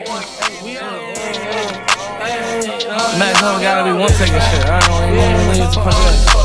Max Hub gotta be one taking shit. I don't even leave it to punch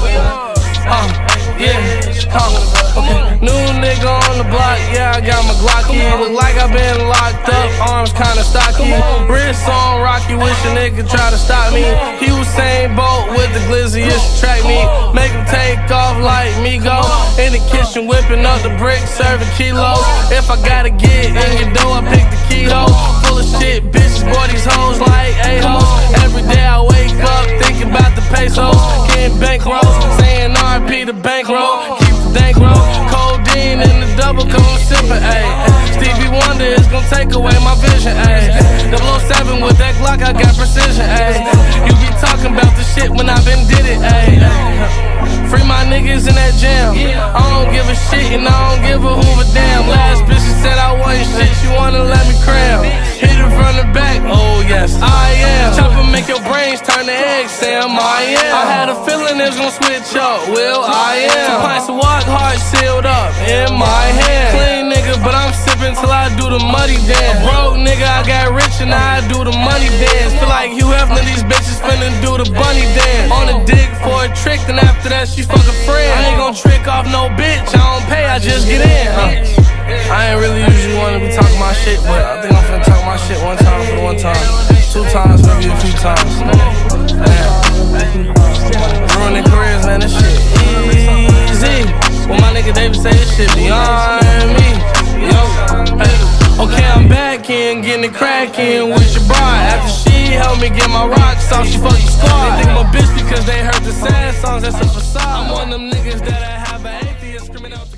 yeah, Chicago. Okay. New nigga on the block, yeah, I got my Glocky. Look like I been locked up, arms kinda stocky. Wrist on Rocky, wish a nigga try to stop me. He was same boat with the glizzy, used to track me. Make him take off like me go. In the kitchen whipping up the bricks, serving kilos. If I gotta get in your door, I pick the keyhole. Full of shit, bitches, boy, these hoes like a-hoes. Every day I wake up thinking about the pesos. Getting bankrolls, saying RP the bankroll. Keep the bankroll, codeine in the double cup, I'm sipping, ayy. Stevie Wonder is gon' take away my vision, ayy. 007 with that Glock, I got precision, ayy. You be talking about the shit when I been did it, ayy. Free my niggas in that jam. I don't give a shit and I don't give a hoover damn. Last bitch said I wasn't shit, she wanna let me cram. Hit it from the back, oh yes, I am. Chopper make your brains turn to eggs, Sam, I am. I had a feeling it was gon' switch up, well, I am. 2 pints of walk hard sealed up in my hand. Clean nigga, but I'm sipping till I do the muddy dance. Broke nigga, I got rich and I do the money dance. Feel like Hugh Hefner, these bitches finna do the bunny dance. On the dig for a trick, then after that she fuck a friend. I ain't gon' trick off no bitch, I don't pay, I just get in, I ain't really usually wanna be talking my shit, but I think I'm finna talk my shit one time for the one time. 2 times, maybe a few times. Ruining careers, man, this shit easy. Well, my nigga David say this shit beyond me. Yo, hey. Okay, I'm back in, getting it crackin' with your bride. After she helped me get my rocks off, she fucked the squad. They think I'm a bitch because they heard the sad songs, that's a facade. I'm one of them niggas that I have an atheist screaming out.